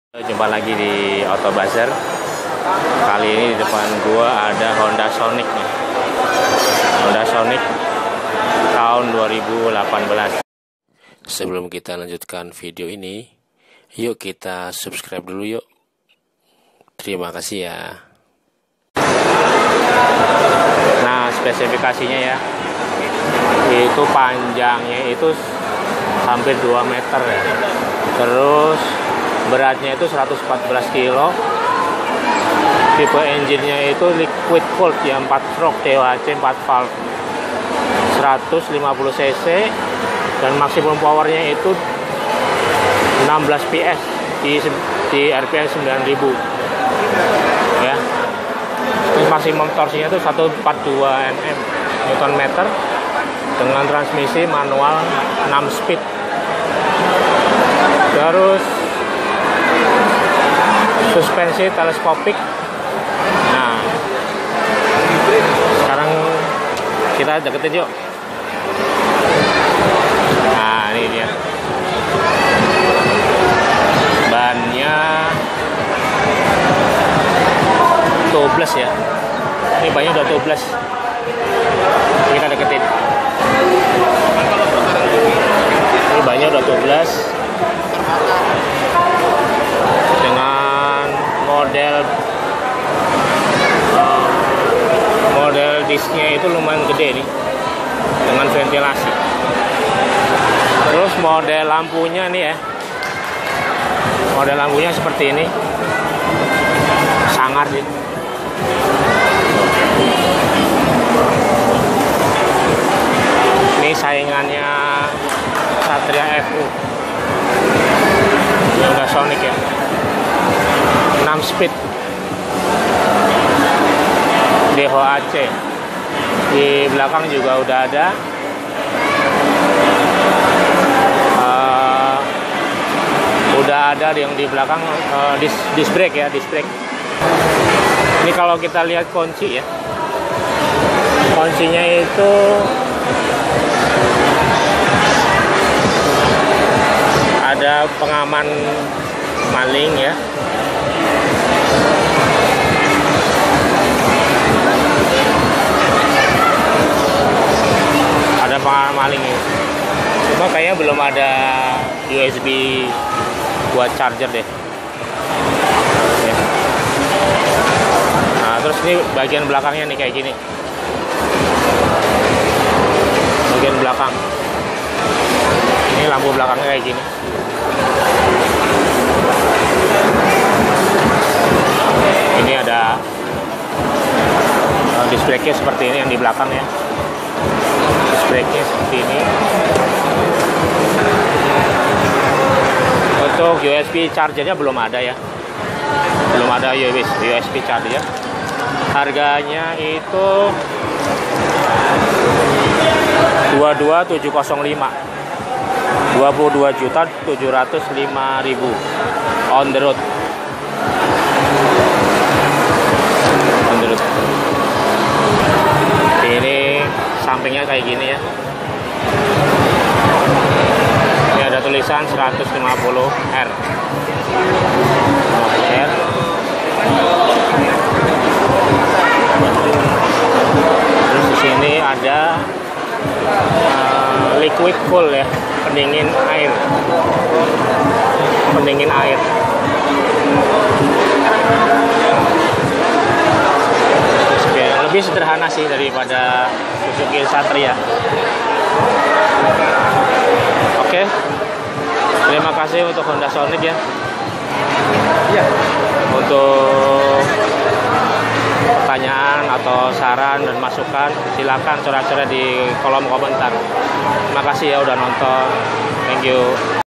Jumpa lagi di Auto Bazar. Kali ini di depan gua ada Honda Sonic nih. Honda Sonic tahun 2018. Sebelum kita lanjutkan video ini, yuk kita subscribe dulu yuk. Terima kasih ya. Nah, spesifikasinya ya, itu panjangnya itu hampir 2 meter ya. Terus beratnya itu 114 kilo. Tipe engine-nya itu liquid cooled ya, 4 stroke THC 4 valve, 150 cc, dan maksimum powernya itu 16 PS di RPM 9000 ya. Terus maksimum torsinya itu 142 Nm dengan transmisi manual 6 speed. Terus suspensi teleskopik. Nah, sekarang kita deketin yuk. Nah, ini dia. Bannya 12 ya. Ini bannya udah 12. Kita deketin. Ini bannya udah 12. Model disknya itu lumayan gede nih, dengan ventilasi. Terus model lampunya nih ya, model lampunya seperti ini, sangar sih. Ini saingannya Satria FU, Honda Sonic ya, 6 speed DHC. Di belakang juga udah ada yang di belakang disc brake ya, disc brake. Ini kalau kita lihat kunci ya, kuncinya itu ada pengaman maling ya. Ada pengaman maling ya. Cuma kayaknya belum ada USB buat charger deh ya. Nah, terus ini bagian belakangnya nih kayak gini. Bagian belakang ini lampu belakangnya kayak gini. Ini ada display-nya seperti ini yang di belakang ya. Display-nya seperti ini. Untuk USB chargernya belum ada ya. Belum ada USB charger. Harganya itu 22.705. 22.705.000 on the road. Ini sampingnya kayak gini ya. Ini ada tulisan 150R. Terus di sini ada liquid cool ya, pendingin air. Pendingin air. Lebih sederhana sih daripada Suzuki Satria. Oke. Terima kasih untuk Honda Sonic ya. Iya. Untuk pertanyaan atau saran dan masukan, silakan coret-coret di kolom komentar. Terima kasih ya udah nonton. Thank you.